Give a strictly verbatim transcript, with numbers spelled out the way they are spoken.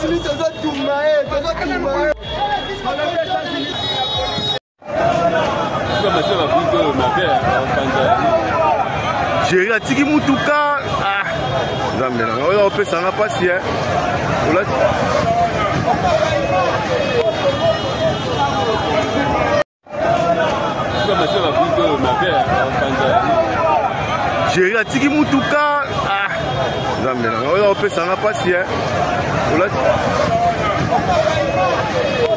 J'ai tiki mutuka ah zambe na oyo opesa na pasi eh ola J'ai tiki mutuka ah zambe na oyo opesa na pasi eh ola